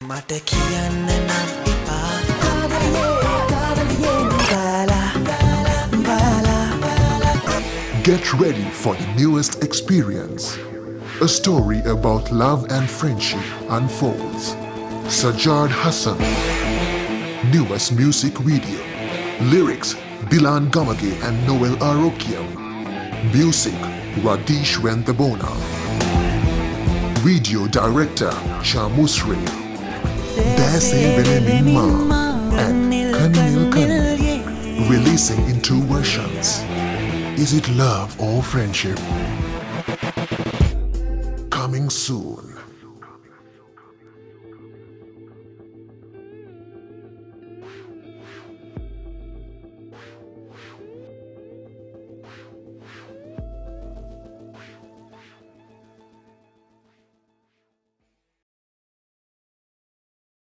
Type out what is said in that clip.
Get ready for the newest experience. A story about love and friendship unfolds. Sajjad Hassan. Newest music video. Lyrics Bilan Gamage and Noel Arokiam. Music Radeesh Vandebona. Video director Chamusri. Dase Welemin and Kannil Kannil. Releasing in 2 versions. Is it love or friendship? Coming soon.